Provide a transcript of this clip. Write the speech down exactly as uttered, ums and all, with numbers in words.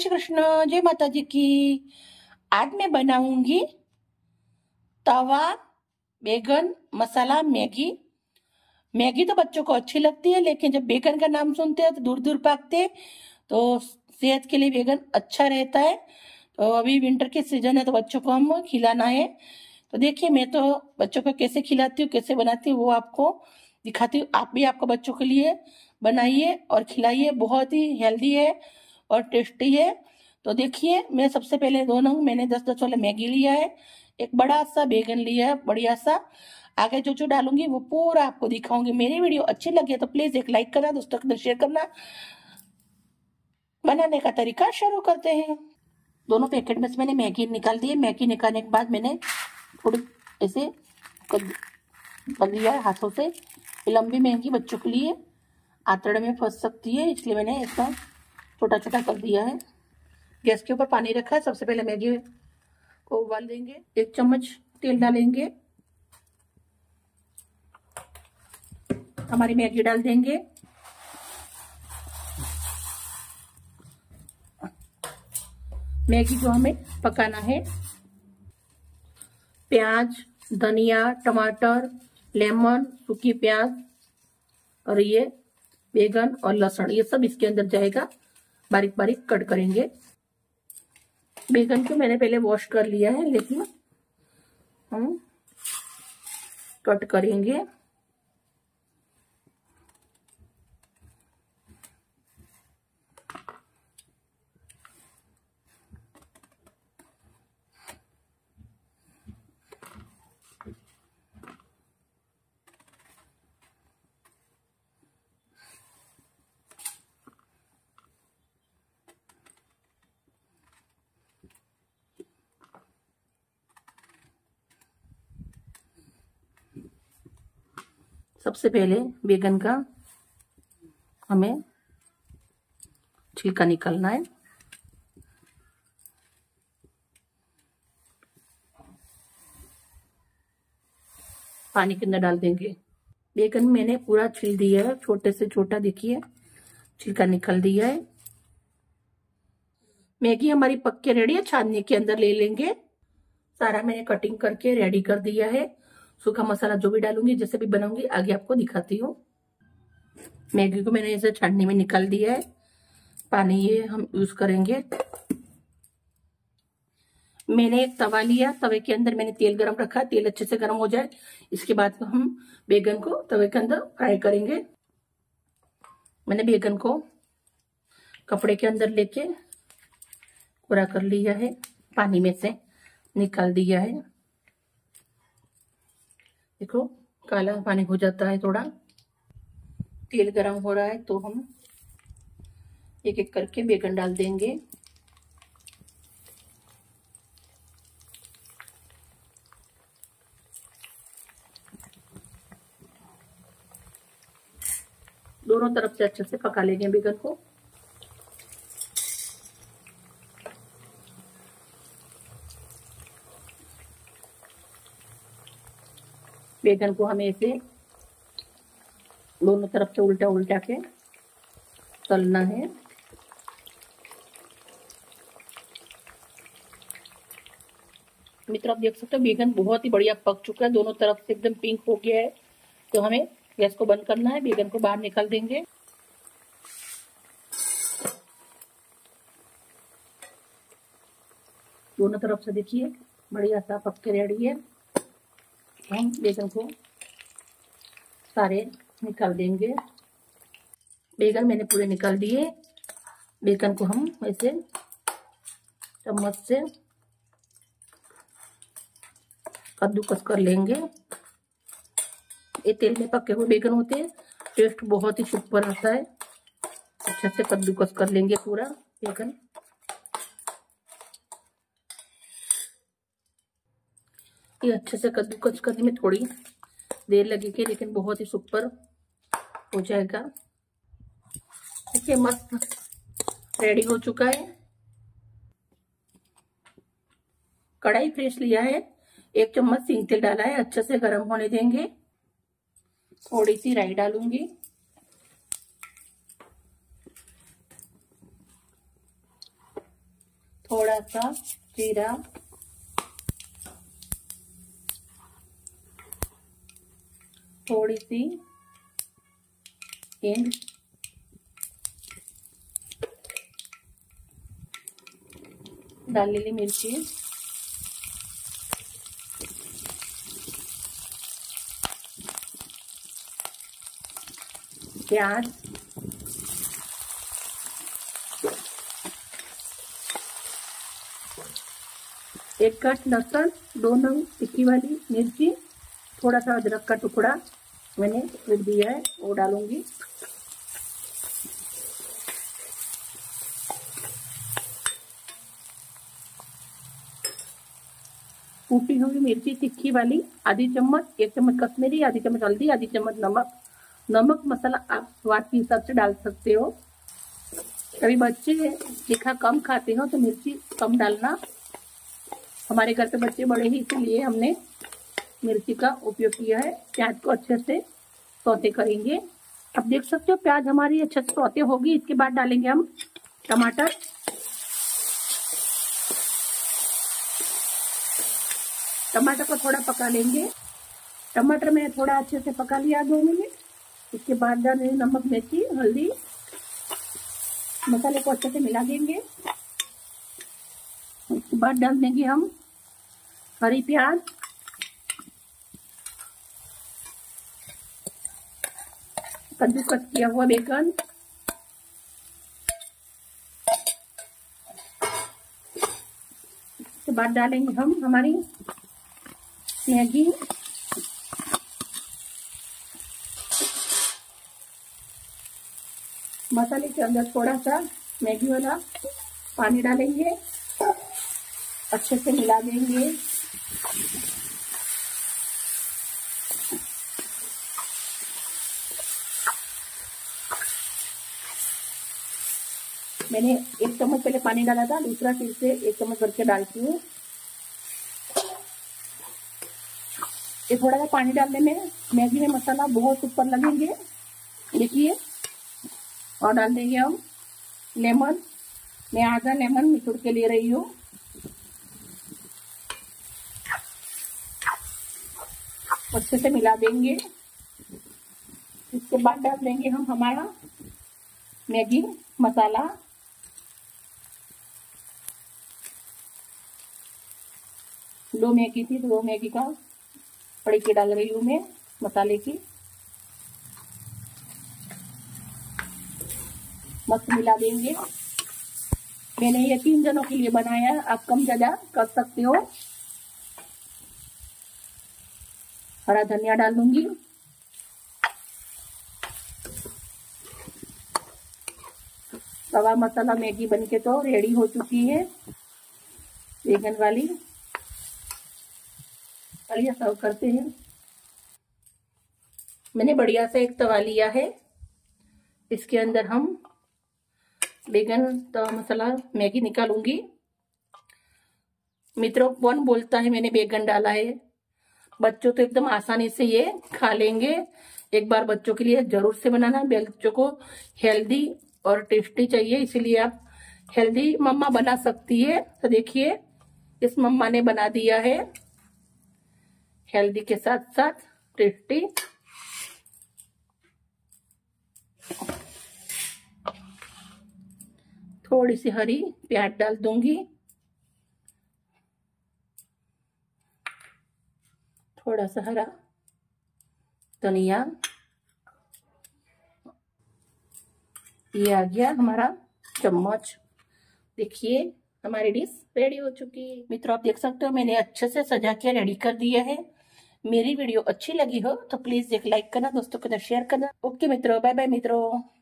श्री कृष्ण, जय माता जी की। आज मैं बनाऊंगी तवा बैगन मसाला मैगी। मैगी तो बच्चों को अच्छी लगती है, लेकिन जब बैगन का नाम सुनते हैं तो दूर दूर भागते हैं। तो सेहत के लिए बैगन अच्छा रहता है। तो अभी विंटर के सीजन है तो बच्चों को हम खिलाना है। तो देखिए मैं तो बच्चों को कैसे खिलाती हूँ, कैसे बनाती हूँ वो आपको दिखाती हूँ। आप भी आपको बच्चों के लिए बनाइए और खिलाइए, बहुत ही हेल्दी है और टेस्टी है। तो देखिए मैं सबसे पहले दोनों मैंने दस दस वाला मैगी लिया है, एक बड़ा सा बैगन लिया है बढ़िया सा। आगे जो जो डालूंगी वो पूरा आपको दिखाऊंगी। मेरी वीडियो अच्छी लगे तो प्लीज एक लाइक करना, दोस्तों के साथ शेयर करना। बनाने का तरीका शुरू करते हैं। दोनों पैकेट में से मैंने मैगी निकाल दी है। मैगी निकालने के बाद मैंने थोड़ी ऐसे कर कर दिया है हाथों से। लंबी मैगी बच्चों के लिए आंतड़े में फंस सकती है, इसलिए मैंने इसका छोटा छोटा कर दिया है। गैस के ऊपर पानी रखा है। सबसे पहले मैगी को उबाल देंगे। एक चम्मच तेल डालेंगे, हमारी मैगी डाल देंगे। मैगी को हमें पकाना है। प्याज, धनिया, टमाटर, लेमन, सूखी प्याज और ये बैगन और लहसुन, ये सब इसके अंदर जाएगा। बारीक बारीक कट करेंगे। बैगन को मैंने पहले वॉश कर लिया है, लेकिन हम कट करेंगे। सबसे पहले बैगन का हमें छिलका निकालना है। पानी के अंदर डाल देंगे। बैगन मैंने पूरा छिल दिया है, छोटे से छोटा, देखिए छिलका निकल दिया है। मैगी हमारी पक के रेडी है, छानने के अंदर ले लेंगे। सारा मैंने कटिंग करके रेडी कर दिया है। सूखा मसाला जो भी डालूंगी, जैसे भी बनाऊंगी आगे आपको दिखाती हूँ। मैगी को मैंने इसे छाननी में निकाल दिया है। पानी ये हम यूज करेंगे। मैंने एक तवा लिया, तवे के अंदर मैंने तेल गरम रखा। तेल अच्छे से गरम हो जाए, इसके बाद हम बैगन को तवे के अंदर फ्राई करेंगे। मैंने बैगन को कपड़े के अंदर लेके पूरा कर लिया है, पानी में से निकाल दिया है। देखो काला पानी हो जाता है थोड़ा। तेल गरम हो रहा है तो हम एक एक करके बैगन डाल देंगे। दोनों तरफ से अच्छे से पका लेंगे बैगन को। बैगन को हमें ऐसे दोनों तरफ से उल्टा उल्टा के तलना है। मित्र आप देख सकते हो बैगन बहुत ही बढ़िया पक चुका है, दोनों तरफ से एकदम पिंक हो गया है। तो हमें गैस को बंद करना है, बैगन को बाहर निकाल देंगे। दोनों तरफ से देखिए बढ़िया सा पक के रेडी है। हम बैगन को सारे निकाल देंगे। बैगन मैंने पूरे निकाल दिए। बैगन को हम ऐसे चम्मच से कद्दूकस कर लेंगे। ये तेल में पके हुए बैगन होते हैं, टेस्ट बहुत ही सुपर आता है। अच्छे से कद्दूकस कर लेंगे पूरा बैगन। ये अच्छे से कद्दूकस करने में थोड़ी देर लगेगी, लेकिन बहुत ही सुपर हो जाएगा। देखिए मस्त रेडी हो चुका है। कढ़ाई फ्रेश लिया है, एक चम्मच सींग तेल डाला है, अच्छे से गर्म होने देंगे। थोड़ी सी राई डालूंगी, थोड़ा सा जीरा, थोड़ी सी हींग, डालेली मिर्ची, प्याज, एक कट लहसुन, दो नंग तिक्की वाली मिर्ची, थोड़ा सा अदरक का टुकड़ा मैंने रख दिया है, वो डालूंगी। कूटी हुई मिर्ची तिक्की वाली आधी चम्मच, एक चम्मच कश्मीरी, आधी चम्मच हल्दी, आधी चम्मच नमक। नमक मसाला आप स्वाद के हिसाब से डाल सकते हो। कभी बच्चे तीखा कम खाते हो तो मिर्ची कम डालना। हमारे घर पे बच्चे बड़े ही, इसलिए हमने मिर्ची का उपयोग किया है। प्याज को अच्छे से सौते करेंगे। अब देख सकते हो प्याज हमारी अच्छे से सौते होगी। इसके बाद डालेंगे हम टमाटर। टमाटर को थोड़ा पका लेंगे। टमाटर में थोड़ा अच्छे से पका लिया दो मिनट। इसके बाद डालेंगे नमक, मिर्ची, हल्दी, मसाले को अच्छे से मिला देंगे। उसके बाद डाल देंगे हम हरी प्याज, कद्दूकस किया हुआ बैगन, इसके बाद डालेंगे हम हमारी मैगी, मसाले के अंदर थोड़ा सा मैगी वाला पानी डालेंगे, अच्छे से मिला देंगे। मैंने एक चम्मच पहले पानी डाला था, दूसरा फिर से एक चम्मच भर के डालती हूँ। ये थोड़ा सा पानी डालने में मैगी में मसाला बहुत ऊपर लगेंगे, देखिए। और डाल देंगे हम लेमन। मैं आधा लेमन निचोड़ के ले रही हूँ। अच्छे से मिला देंगे। इसके बाद डाल देंगे हम हमारा मैगी मसाला। दो मैगी थी तो दो मैगी का बड़ी की डाल रही हूँ मैं मसाले की। मस्त मिला देंगे। मैंने ये तीन जनों के लिए बनाया है, आप कम ज्यादा कर सकते हो। हरा धनिया डाल दूंगी। तवा मसाला मैगी बनके तो रेडी हो चुकी है, बैगन वाली। चलिए सर्व करते हैं। मैंने बढ़िया से एक तवा लिया है, इसके अंदर हम बैगन तवा मसाला मैगी निकालूंगी। मित्रों, कौन बोलता है मैंने बैगन डाला है? बच्चों तो एकदम आसानी से ये खा लेंगे। एक बार बच्चों के लिए जरूर से बनाना। बच्चों को हेल्दी और टेस्टी चाहिए, इसीलिए आप हेल्दी मम्मा बना सकती है। तो देखिए, इस मम्मा ने बना दिया है हेल्दी के साथ साथ टेस्टी। थोड़ी सी हरी प्याज डाल दूंगी, थोड़ा सा हरा धनिया। ये आ गया हमारा चम्मच। देखिए, हमारी डिश रेडी हो चुकी है। मित्रों, आप देख सकते हो मैंने अच्छे से सजा के रेडी कर दिया है। मेरी वीडियो अच्छी लगी हो तो प्लीज एक लाइक करना, दोस्तों के साथ शेयर करना। ओके मित्रों, बाय बाय मित्रों।